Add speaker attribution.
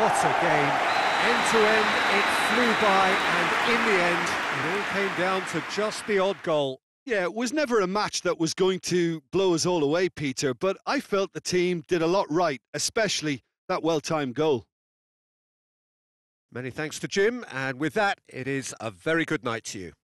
Speaker 1: What a game. End to end, it flew by, and in the end, it all came down to just the odd goal.
Speaker 2: Yeah, it was never a match that was going to blow us all away, Peter, but I felt the team did a lot right, especially that well-timed goal.
Speaker 1: Many thanks to Jim, and with that, it is a very good night to you.